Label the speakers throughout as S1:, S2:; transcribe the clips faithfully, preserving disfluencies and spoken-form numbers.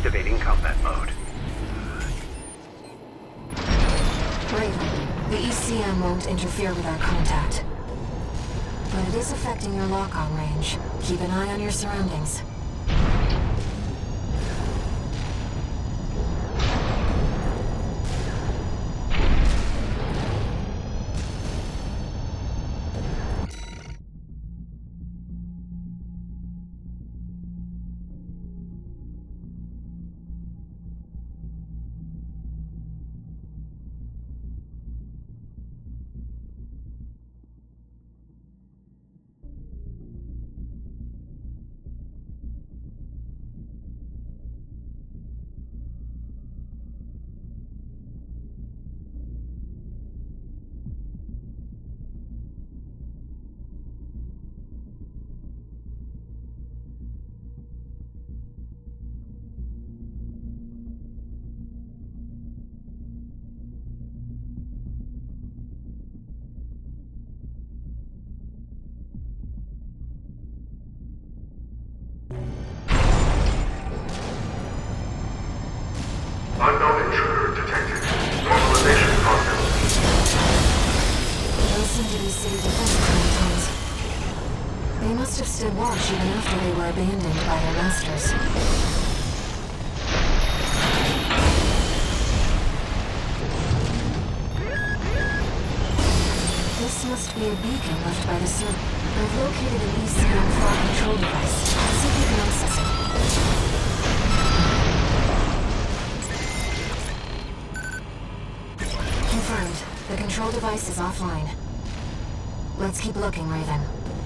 S1: Activating combat mode.
S2: Raven, the E C M won't interfere with our contact. But it is affecting your lock-on range. Keep an eye on your surroundings.
S3: Unknown intruder detected. Normalization process.
S2: Those seem to be city defense cantons. They must have stood watch even after they were abandoned by their masters. This must be a beacon left by the server. I've located an E C M fraud control device. See if you can access it. Confirmed. The control device is offline. Let's keep looking, Raven.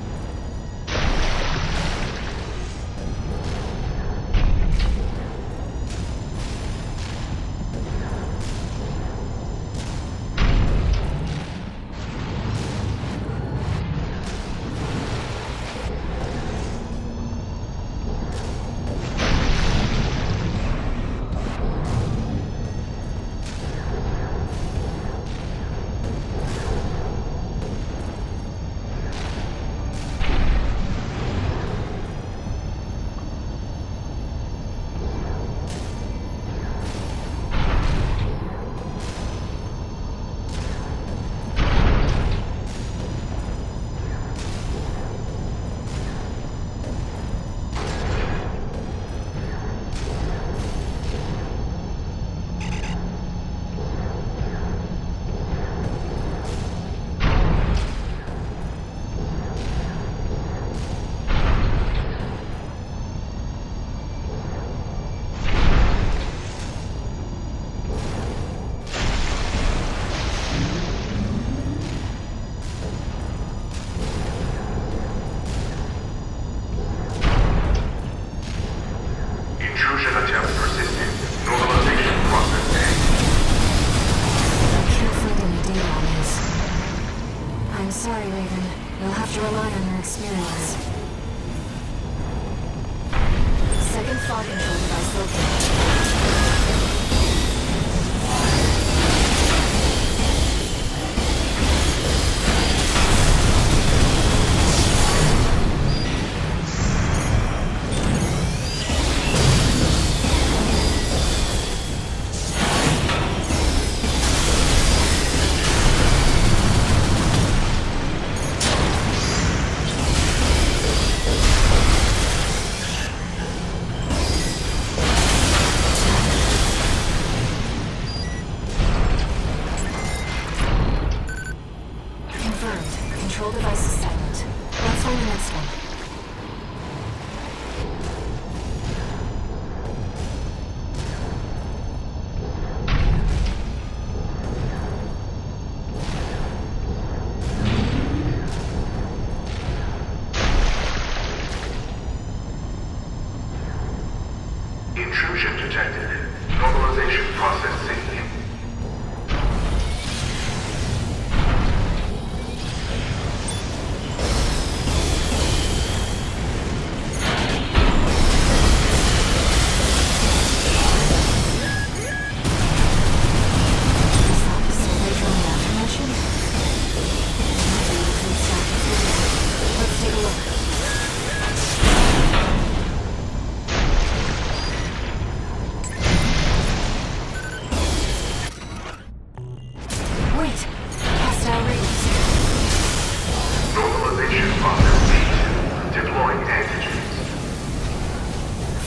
S3: Intrusion attempt persistent. Normalization process A.
S2: I can't find any data on this. I'm sorry, Raven. You'll have to rely on your experience. Second fog control device located. Control device is silent. Let's find the next one.
S3: Intrusion detected. Normalization process syncing.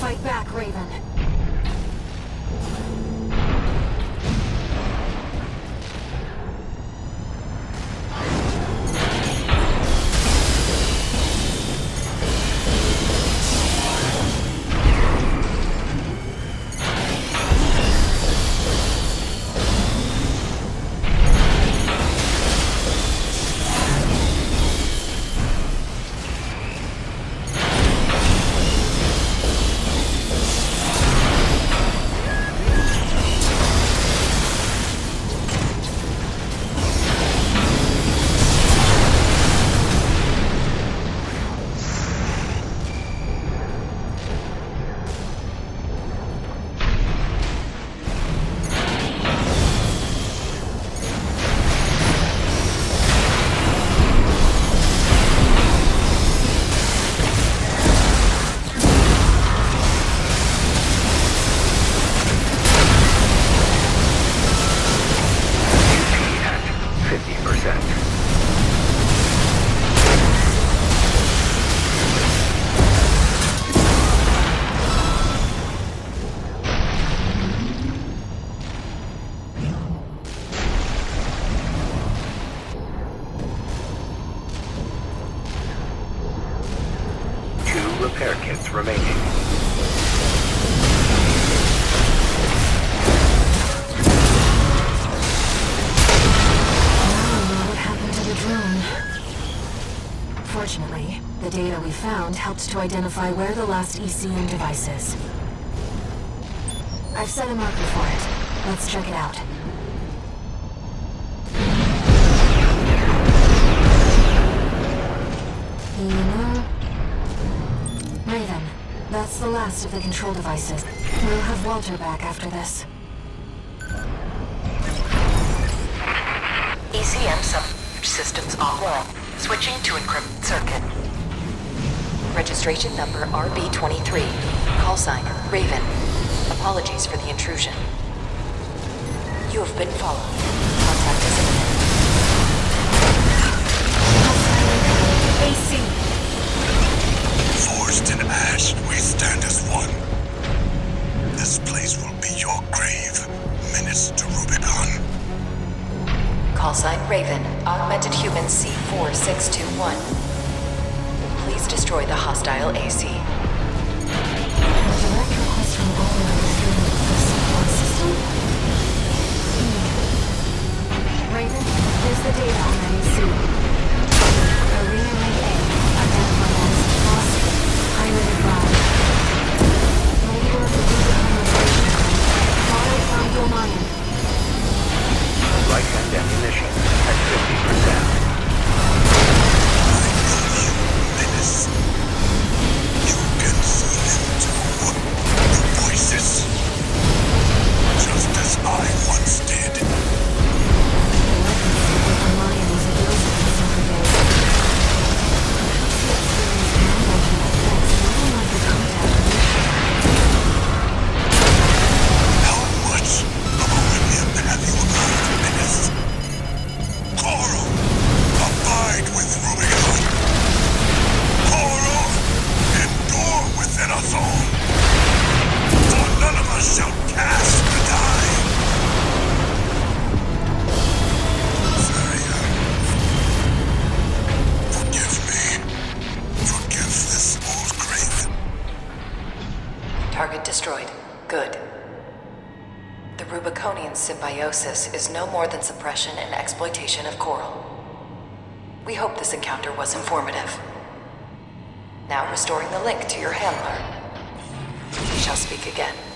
S2: Fight back, Raven.
S1: Repair kits remaining.
S2: What happened to the drone? Fortunately, the data we found helped to identify where the last E C M device is. I've set a marker for it. Let's check it out. You know... Raven, that's the last of the control devices. We'll have Walter back after this.
S4: E C M sub-systems offline. Switching to encrypted circuit. Registration number R B twenty-three. Call sign Raven. Apologies for the intrusion. You have been followed. Contact us imminent. A C.
S5: Forged in ash, we stand as one. This place will be your grave. Minutes to Rubicon.
S4: Call sign Raven. Augmented human C four six two one. Please destroy the hostile A C.
S2: A direct request from Oliver through the support system? Hmm. Raven, here's the data on that A C. Arena Ring A, identified as Lost, Pirated Rod. Member of the Rubicon Operation Group, Father from Gilmania.
S1: Right-hand ammunition at fifty percent.
S5: Menace. You can feel him too. The voices. Just as I once did.
S2: Gilmania was a blizzard in summer days. Perhaps he experienced non-magical effects, even like a contact.
S5: How much of a whim have you allowed, Menace? Coral, abide with Rubicon. Coral, endure within us all. For none of us shall cast the die. Zarya, forgive me. Forgive this old grave.
S4: Target destroyed. Good. The Rubiconian symbiosis is no more than suppression and exploitation of Coral. We hope this encounter was informative. Now restoring the link to your handler. We shall speak again.